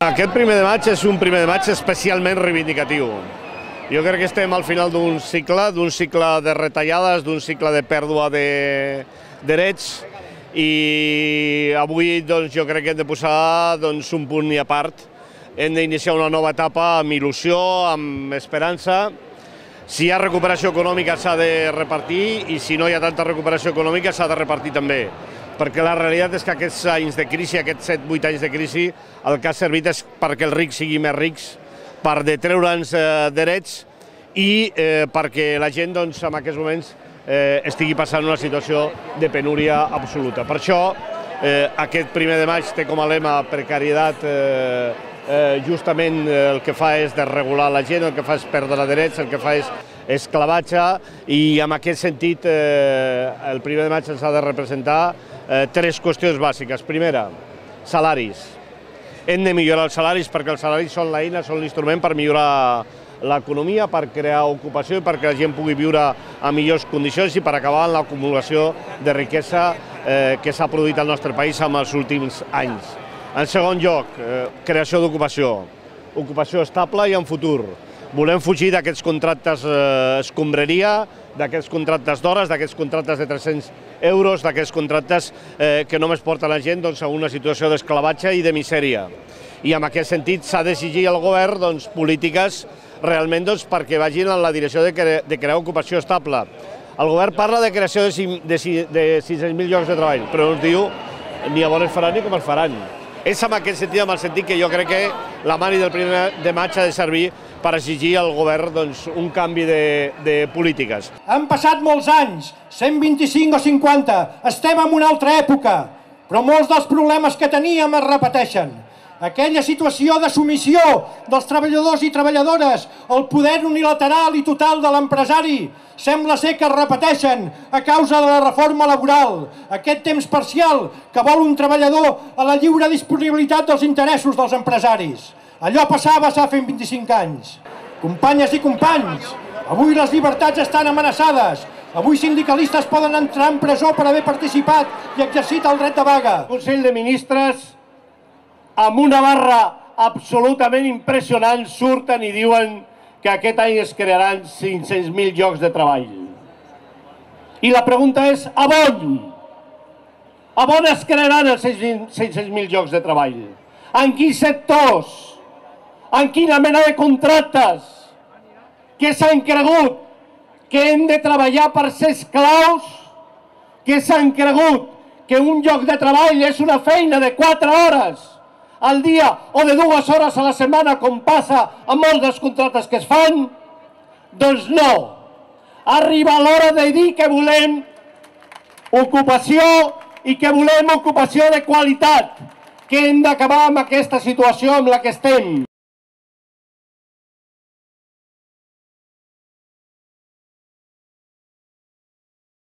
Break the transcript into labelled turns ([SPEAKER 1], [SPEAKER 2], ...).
[SPEAKER 1] Aquest primer de maig és un primer de maig especialment reivindicatiu. Jo crec que estem al final d'un cicle de retallades, d'un cicle de pèrdua de drets, i avui jo crec que hem de posar un punt i a part. Hem d'iniciar una nova etapa amb il·lusió, amb esperança. Si hi ha recuperació econòmica s'ha de repartir, i si no hi ha tanta recuperació econòmica s'ha de repartir també. Perquè la realitat és que aquests anys de crisi, aquests 7-8 anys de crisi, el que ha servit és perquè els rics siguin més rics, per detreure'ns drets i perquè la gent en aquests moments estigui passant una situació de penúria absoluta. Per això aquest primer de maig té com a lema precarietat. Justament el que fa és desregular la gent, el que fa és perdre drets, el que fa és esclavatge, i en aquest sentit el primer de maig ens ha de representar tres qüestions bàsiques. Primera, salaris. Hem de millorar els salaris perquè els salaris són l'eina, són l'instrument per millorar l'economia, per crear ocupació i perquè la gent pugui viure en millors condicions i per acabar amb l'acumulació de riquesa que s'ha produït al nostre país en els últims anys. En segon lloc, creació d'ocupació, ocupació estable i en futur. Volem fugir d'aquests contractes escombraria, d'aquests contractes d'hores, d'aquests contractes de 300 euros, d'aquests contractes que només porten la gent a una situació d'esclavatge i de misèria. I en aquest sentit s'ha d'exigir al govern polítiques realment perquè vagin en la direcció de crear ocupació estable. El govern parla de creació de 600.000 llocs de treball, però no ens diu ni a on es faran ni com es faran. És en aquest sentit, en el sentit que jo crec que la mani del primer de maig ha de servir per exigir al govern un canvi de polítiques.
[SPEAKER 2] Han passat molts anys, 125 o 50, estem en una altra època, però molts dels problemes que teníem es repeteixen. Aquella situació de submissió dels treballadors i treballadores al poder unilateral i total de l'empresari sembla ser que es repeteixen a causa de la reforma laboral, aquest temps parcial que vol un treballador a la lliure disponibilitat dels interessos dels empresaris. Allò passava fa 25 anys. Companyes i companys, avui les llibertats estan amenaçades. Avui sindicalistes poden entrar en presó per haver participat i exercit el dret de vaga.
[SPEAKER 1] El Consell de Ministres, amb una barra absolutament impressionant, surten i diuen que aquest any es crearan 500.000 llocs de treball. I la pregunta és, a on? A on es crearan els 600.000 llocs de treball? En quins sectors? En quina mena de contractes? Què s'han cregut? Que hem de treballar per ser esclaus? Què s'han cregut? Que un lloc de treball és una feina de 4 hores al dia o de 2 hores a la setmana, com passa amb molts dels contractes que es fan? Doncs no. Arriba l'hora de dir que volem ocupació i que volem ocupació de qualitat, que hem d'acabar amb aquesta situació en la que estem.